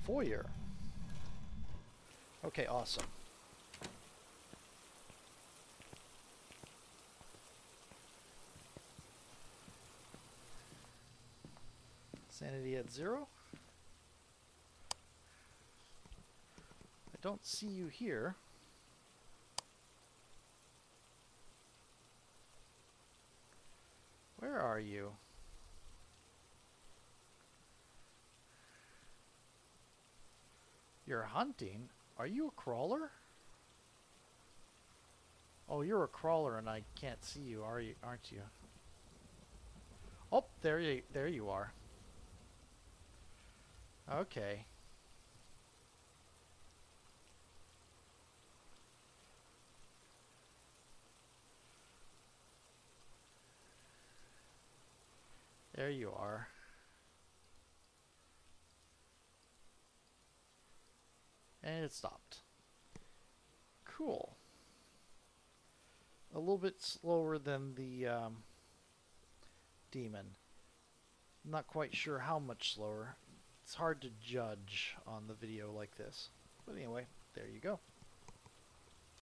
Foyer. Okay, awesome. Sanity at 0. I don't see you here. Where are you? You're hunting? Are you a crawler? Oh, you're a crawler and I can't see you, aren't you? Oh, there you are. Okay. There you are. And it stopped. Cool. A little bit slower than the demon. Not quite sure how much slower. It's hard to judge on the video like this. But anyway, there you go.